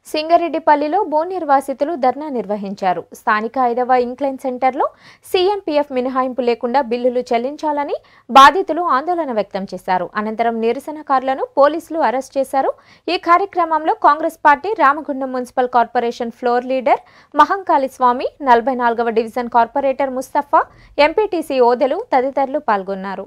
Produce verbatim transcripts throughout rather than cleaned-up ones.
సింగరెడ్డిపల్లిలో భూ నిర్వాసితులు ధర్నా నిర్వహించారు. స్థానిక ఐదవ ఇంక్లైన్ సెంటర్లో సీఎంపీఎఫ్ మినహాయింపు లేకుండా బిల్లులు చెల్లించాలని బాధితులు ఆందోళన వ్యక్తం చేశారు. అనంతరం నిరసనకారులను పోలీసులు అరెస్ట్ చేశారు. ఈ కార్యక్రమంలో Congress party Ramagundam municipal corporation floor leader Mahankali Swamy, నలభై నాలుగవ division corporator Mustafa, MPTC Odelu తదితరులు పాల్గొన్నారు.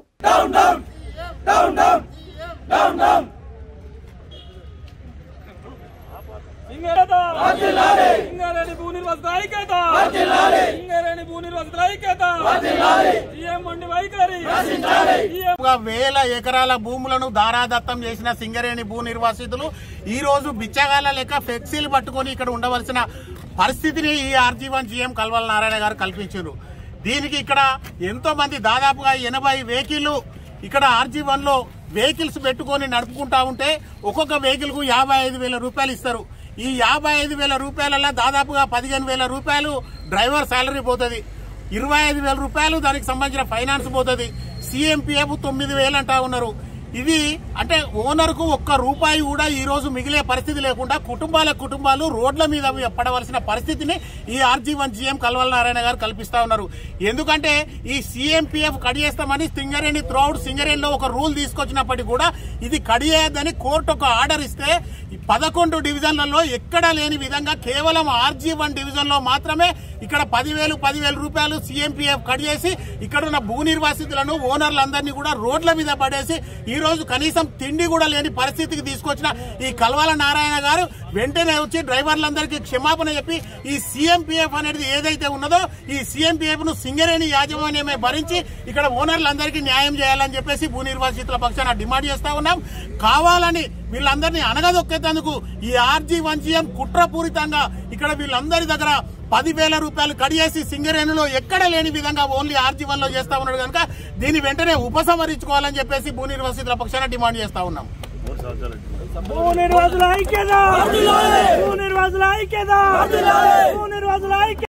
వేల ఎకరాల భూములను దారాదత్తం చేసిన సింగరేణి భూ నిర్వాసితులు ఈ రోజు బిచ్చగాళ్ళ లెక్క ఫ్లెక్సీలు పట్టుకొని ఇక్కడ ఉండవలసిన పరిస్థితిని ఈ RG one GM Kalvala Narayana garu కల్పించారు. దీనికి ఇక్కడ ఎంతో మంది దాదాపుగా ఎనభై వెహికల్ ఇక్కడ ఆర్జీ వన్ లో వెహికల్స్ పెట్టుకొని నడుపుకుంటా ఉంటే ఒక్కొక్క వెహికల్ కు యాభై ఐదు వేల రూపాయలు ఇస్తారు. ఈ యాభై ఐదు వేల రూపాయలలో దాదాపుగా పదిహేను వేల రూపాయలు డ్రైవర్ శాలరీ పోతుంది, ఇరవై ఐదు వేల రూపాయలు దానికి సంబంధించిన ఫైనాన్స్ పోతుంది, సీఎంపీఎఫ్ తొమ్మిది వేలు అంటా ఉన్నారు. ఇది అంటే ఓనర్ కు ఒక్క రూపాయి కూడా ఈ రోజు మిగిలే పరిస్థితి లేకుండా కుటుంబాల కుటుంబాలు రోడ్ల మీద పడవలసిన పరిస్థితిని ఈ RG one GM Kalvala Narayana garu కల్పిస్తా ఉన్నారు. ఎందుకంటే ఈ సీఎంపీఎఫ్ కడియేస్తామని సింగరేణి త్రూఅవుట్ సింగరేణిలో ఒక రూల్ తీసుకొచ్చినప్పటికీ కూడా ఇది కడియేయద్దని కోర్టు ఒక ఆర్డర్ ఇస్తే పదకొండు డివిజన్లలో ఎక్కడా లేని విధంగా కేవలం ఆర్జీ వన్ డివిజన్ లో మాత్రమే ఇక్కడ పదివేలు పదివేల రూపాయలు సీఎంపీఎఫ్ కడియేసి ఇక్కడ ఉన్న భూ నిర్వాసితులను ఓనర్లందరినీ కూడా రోడ్ల మీద పడేసి ఈ రోజు కనీసం తిండి కూడా లేని పరిస్థితికి తీసుకొచ్చిన ఈ కల్వల నారాయణ గారు వెంటనే వచ్చి డ్రైవర్లందరికీ క్షమాపణ చెప్పి ఈ సీఎంపీఎఫ్ అనేది ఏదైతే ఉన్నదో ఈ సీఎంపీఎఫ్ ను సింగరేణి యాజమాన్యమే భరించి ఇక్కడ ఓనర్లందరికీ న్యాయం చేయాలని చెప్పేసి భూ నిర్వాసితుల పక్షాన డిమాండ్ చేస్తా ఉన్నాం. కావాలని వీళ్ళందరినీ అనగదొక్కేందుకు ఈ ఆర్జీ వన్ జీఎం కుట్రపూరితంగా ఇక్కడ వీళ్ళందరి దగ్గర పదివేల రూపాయలు కడియేసి సింగరేణిలో ఎక్కడ లేని విధంగా ఓన్లీ ఆర్జీ వన్ లో చేస్తా ఉన్నాడు కనుక దీన్ని వెంటనే ఉపసంహరించుకోవాలని చెప్పేసి భూ నిర్వాసితుల పక్షాన డిమాండ్ చేస్తా ఉన్నాం. భూ నిర్వాసుల ఐక్యత, భూ నిర్వాసుల ఐక్యత, భూ నిర్వాసుల ఐక్యత.